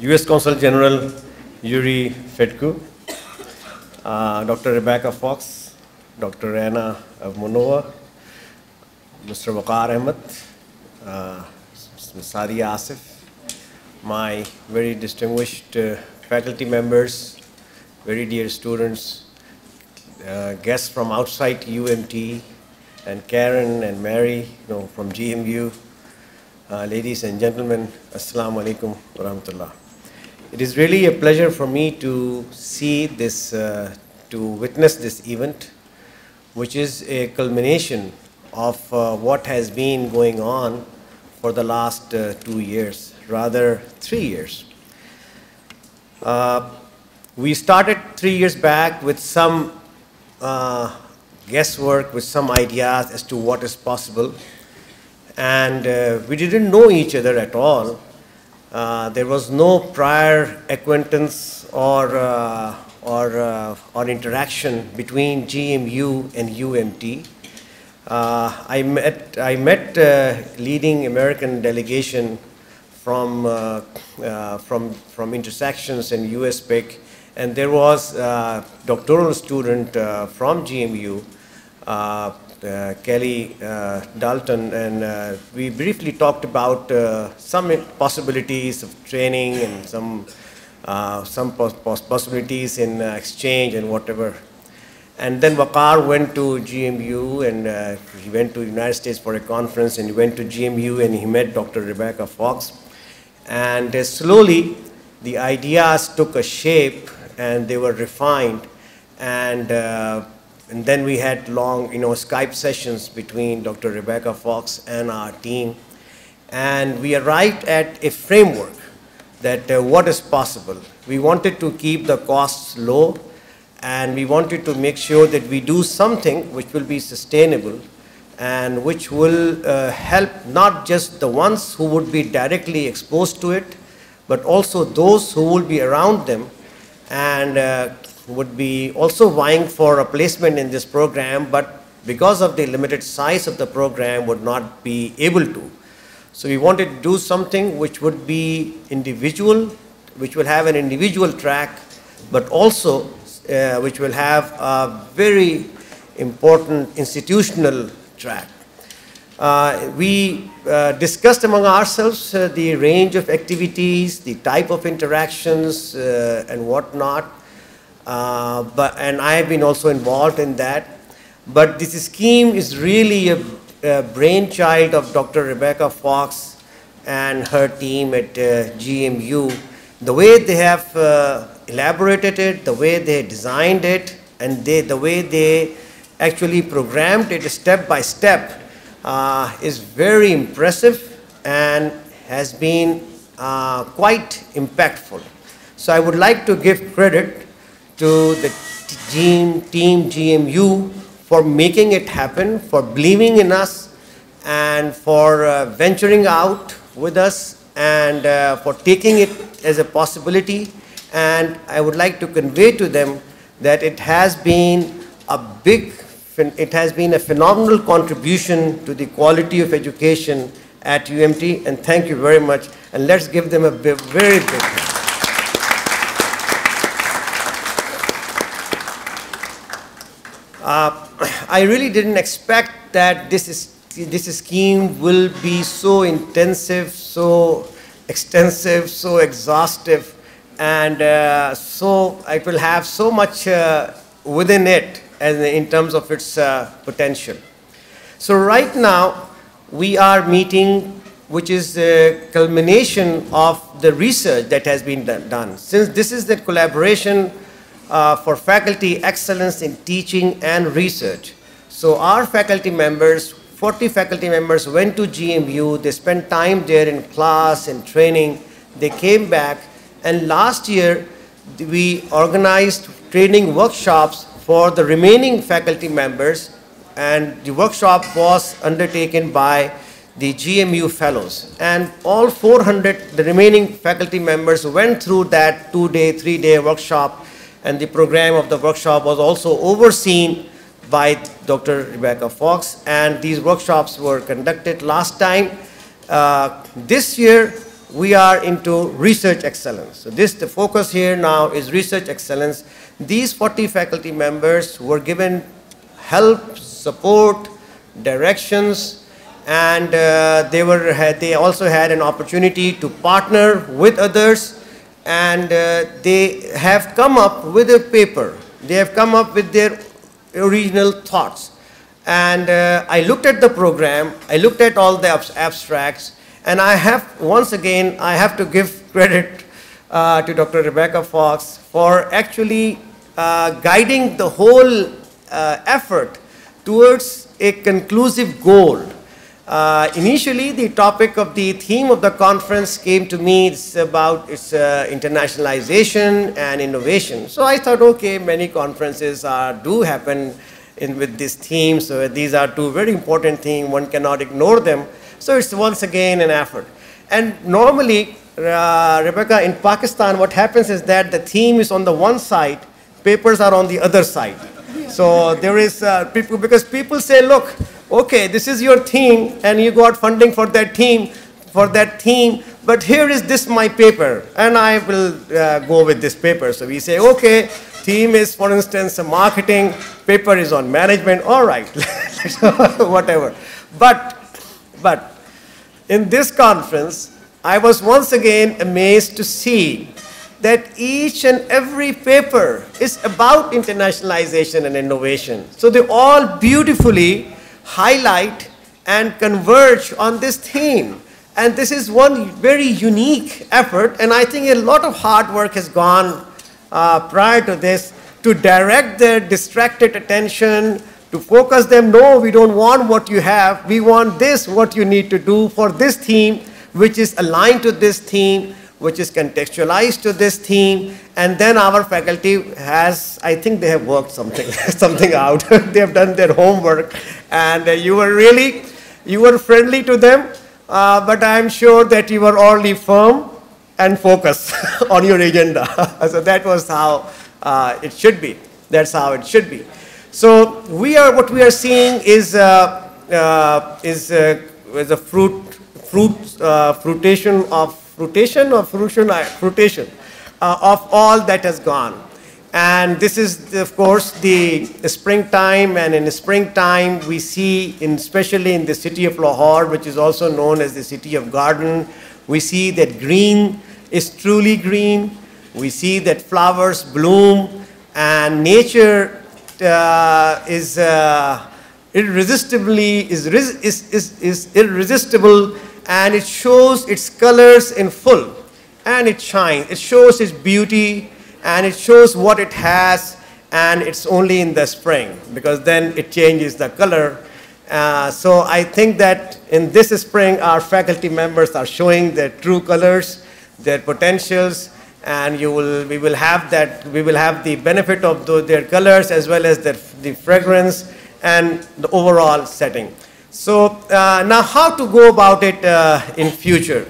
U.S. Consul General Yuri Fedku, Dr. Rebacca Fox, Dr. Anna Munova, Mr. Waqar Ahmed, Ms. Sadia Asif, my very distinguished faculty members, very dear students, guests from outside UMT, and Karen and Mary, from GMU, ladies and gentlemen, Assalamu alaikum wa rahmatullah. It is really a pleasure for me to see this, to witness this event, which is a culmination of what has been going on for the last 2 years, rather 3 years. We started 3 years back with some guesswork, with some ideas as to what is possible, and we didn't know each other at all. There was no prior acquaintance or interaction between GMU and UMT. I met leading American delegation from intersections and US PIC, and there was a doctoral student from GMU, Kelly Dalton, and we briefly talked about some possibilities of training and some possibilities in exchange and whatever. And then Waqar went to GMU, and he went to the United States for a conference, and he went to GMU and he met Dr. Rebacca Fox. And slowly the ideas took a shape and they were refined, and then we had long Skype sessions between Dr. Rebacca Fox and our team, and we arrived at a framework that what is possible. We wanted to keep the costs low, and we wanted to make sure that we do something which will be sustainable and which will help not just the ones who would be directly exposed to it, but also those who will be around them and would be also vying for a placement in this program, but because of the limited size of the program would not be able to. So we wanted to do something which would be individual, which will have an individual track, but also which will have a very important institutional track. We discussed among ourselves the range of activities, the type of interactions and whatnot, and I have been also involved in that. But this scheme is really a brainchild of Dr. Rebacca Fox and her team at GMU. The way they have elaborated it, the way they designed it, and the way they actually programmed it step by step is very impressive and has been quite impactful. So I would like to give credit to the team GMU for making it happen, for believing in us, and for venturing out with us, and for taking it as a possibility. And I would like to convey to them that it has been a phenomenal contribution to the quality of education at UMT, and thank you very much, and let's give them a very big hand. I really didn't expect that this scheme will be so intensive, so extensive, so exhaustive, and so it will have so much within it as in terms of its potential. So right now we are meeting, which is the culmination of the research that has been done. Since this is the collaboration for faculty excellence in teaching and research. So our faculty members, 40 faculty members went to GMU, they spent time there in class and training, they came back, and last year we organized training workshops for the remaining faculty members, and the workshop was undertaken by the GMU fellows. And all 400, the remaining faculty members went through that 2-day, 3-day workshop, and the program of the workshop was also overseen by Dr. Rebacca Fox, and these workshops were conducted last time. This year we are into research excellence. So the focus here now is research excellence. These 40 faculty members were given help, support, directions, and they also had an opportunity to partner with others, and they have come up with a paper. They have come up with their original thoughts. And I looked at the program, I looked at all the abstracts, and I have, once again, I have to give credit to Dr. Rebacca Fox for actually guiding the whole effort towards a conclusive goal. Initially, the topic of the theme of the conference came to me, it's about internationalization and innovation. So I thought, okay, many conferences do happen with this theme, so these are two very important themes, one cannot ignore them. So it's once again an effort. And normally, Rebecca, in Pakistan, what happens is that the theme is on the one side, papers are on the other side. So there is people, because people say, look, okay, this is your theme, and you got funding for that theme, but here is this my paper, and I will go with this paper. So we say, okay, theme is, for instance, marketing, paper is on management, all right, whatever. But in this conference, I was once again amazed to see that each and every paper is about internationalization and innovation. So they all beautifully highlight and converge on this theme. And this is one very unique effort, and I think a lot of hard work has gone prior to this to direct their distracted attention, to focus them, no, we don't want what you have, we want this, what you need to do for this theme, which is aligned to this theme, which is contextualized to this theme, and then our faculty has, I think they have worked something out. They have done their homework, and you were friendly to them, but I'm sure that you were only firm and focused on your agenda. So that was how it should be. That's how it should be. So what we are seeing is a fruition of all that has gone. And this is, of course, the springtime, and in the springtime we see, especially in the city of Lahore, which is also known as the city of garden, we see that green is truly green. We see that flowers bloom, and nature is irresistible, and it shows its colors in full, and it shines. It shows its beauty, and it shows what it has, and it's only in the spring, because then it changes the color. So I think that in this spring, our faculty members are showing their true colors, their potentials, and we will have the benefit of their colors as well as the fragrance and the overall setting. So now how to go about it in future?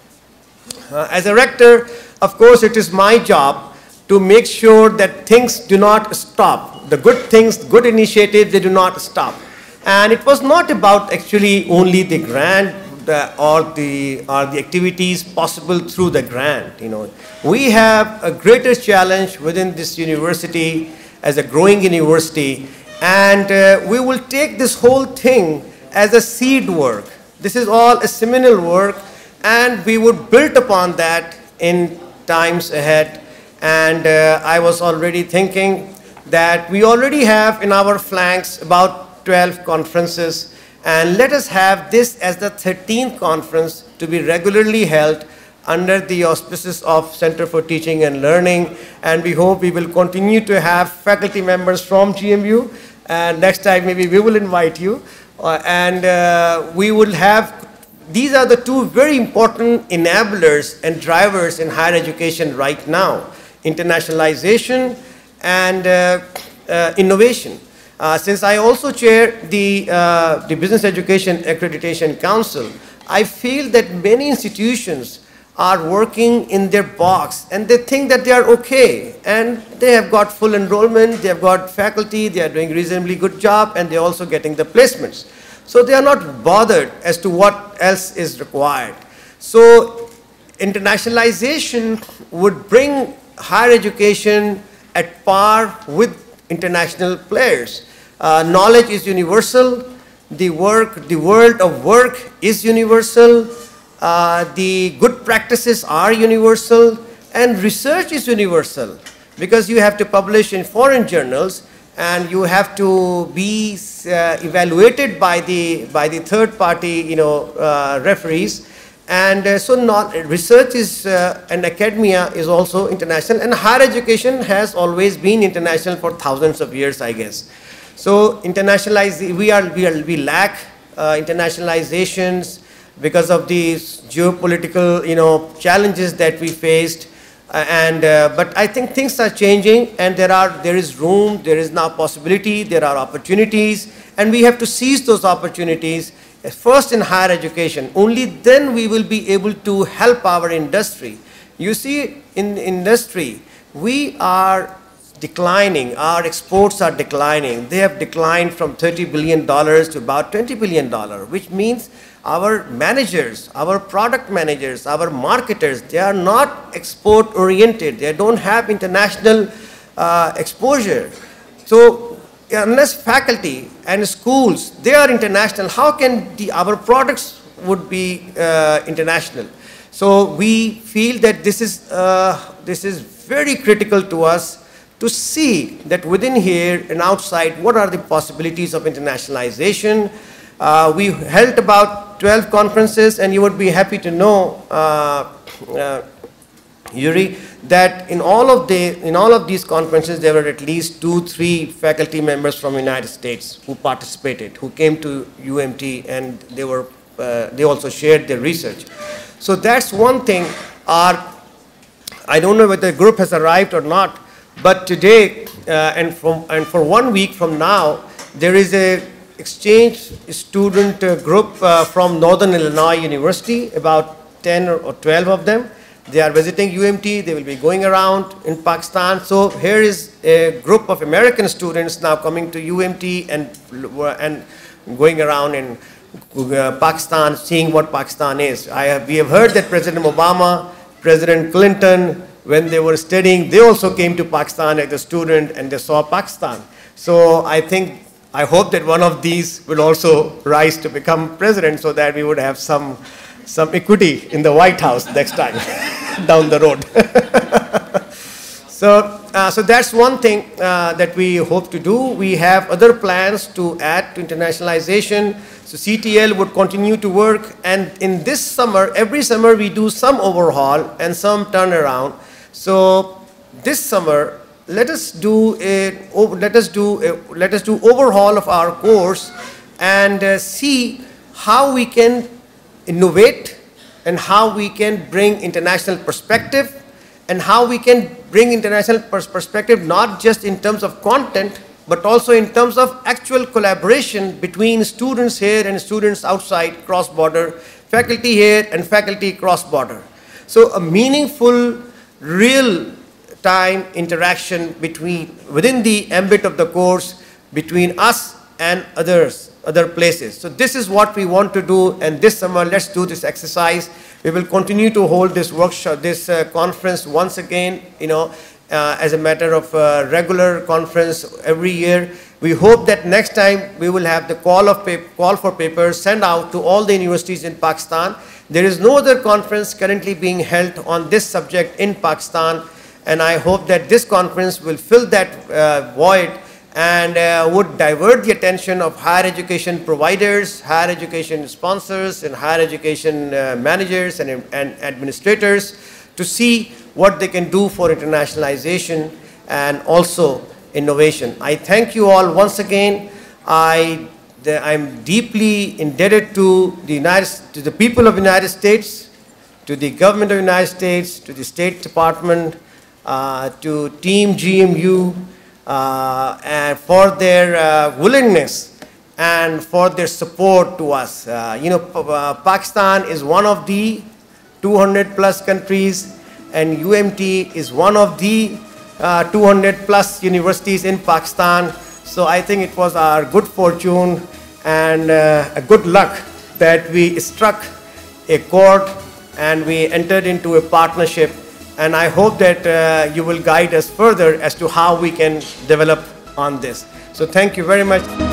As a rector, of course, it is my job to make sure that things do not stop. The good things, good initiatives, they do not stop. And it was not about actually only the grant or the activities possible through the grant. We have a greater challenge within this university as a growing university, and we will take this whole thing as a seed work. This is all a seminal work, and we would build upon that in times ahead. And I was already thinking that we already have in our flanks about 12 conferences, and let us have this as the 13th conference to be regularly held under the auspices of Center for Teaching and Learning, and we hope we will continue to have faculty members from GMU, and next time maybe we will invite you, and we will have, these are the two very important enablers and drivers in higher education right now, internationalization and innovation. Since I also chair the Business Education Accreditation Council, I feel that many institutions are working in their box, and they think that they are okay, and they have got full enrollment, they have got faculty, they are doing reasonably good job, and they're also getting the placements. So they are not bothered as to what else is required. So internationalization would bring higher education at par with international players. Knowledge is universal. The world of work is universal. The good practices are universal, and research is universal, because you have to publish in foreign journals, and you have to be evaluated by the third party, referees. And so research is and academia is also international, and higher education has always been international for thousands of years, I guess. So we lack internationalizations because of these geopolitical challenges that we faced. But I think things are changing, and there is room, there is now possibility, there are opportunities, and we have to seize those opportunities. First in higher education, only then we will be able to help our industry. You see, in industry, we are declining, our exports are declining. They have declined from $30 billion to about $20 billion, which means our managers, our product managers, our marketers, they are not export oriented. They don't have international exposure. So unless faculty and schools, they are international, how can our products would be international? So we feel that this is very critical to us to see that within here and outside, what are the possibilities of internationalization. We held about 12 conferences, and you would be happy to know, Yuri, that in all of these conferences, there were at least 2-3 faculty members from the United States who participated, who came to UMT, and they also shared their research. So that's one thing. I don't know whether the group has arrived or not, but today and for 1 week from now, there is a exchange student group from Northern Illinois University, about 10 or 12 of them. They are visiting UMT. They will be going around in Pakistan. So here is a group of American students now coming to UMT and going around in Pakistan, seeing what Pakistan is. We have heard that President Obama, President Clinton, when they were studying, they also came to Pakistan as a student, and they saw Pakistan. So I hope that one of these will also rise to become president, so that we would have some equity in the White House next time down the road. So that's one thing that we hope to do. We have other plans to add to internationalization. So CTL would continue to work, and in this summer, every summer we do some overhaul and some turnaround. So this summer, let us do overhaul of our course and see how we can innovate, and how we can bring international perspective, and how we can bring international perspective not just in terms of content, but also in terms of actual collaboration between students here and students outside, cross-border, faculty here and faculty cross-border. So a meaningful, real-time interaction within the ambit of the course between us and other places. So this is what we want to do, and this summer let's do this exercise. We will continue to hold this workshop, this conference once again, as a matter of regular conference every year. We hope that next time we will have the call for papers sent out to all the universities in Pakistan. There is no other conference currently being held on this subject in Pakistan, and I hope that this conference will fill that void and would divert the attention of higher education providers, higher education sponsors, and higher education managers and administrators to see what they can do for internationalization and also innovation. I thank you all once again. I'm deeply indebted to the people of the United States, to the government of the United States, to the State Department, to Team GMU, and for their willingness and for their support to us. Pakistan is one of the 200+ countries, and UMT is one of the 200+ universities in Pakistan. So I think it was our good fortune and a good luck that we struck a chord and we entered into a partnership, and I hope that you will guide us further as to how we can develop on this. So thank you very much.